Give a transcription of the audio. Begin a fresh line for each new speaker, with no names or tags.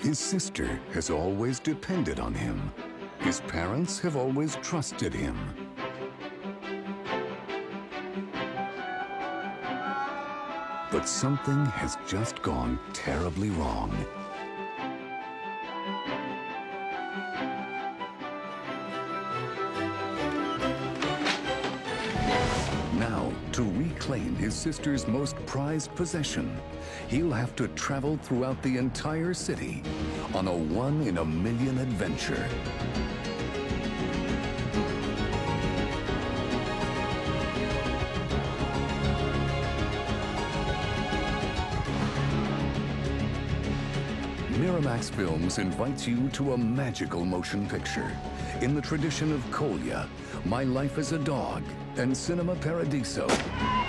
His sister has always depended on him. His parents have always trusted him. But something has just gone terribly wrong. Now, to reclaim his sister's most prized possession, he'll have to travel throughout the entire city on a one-in-a-million adventure. Miramax Films invites you to a magical motion picture in the tradition of Kolya, My Life as a Dog, and Cinema Paradiso.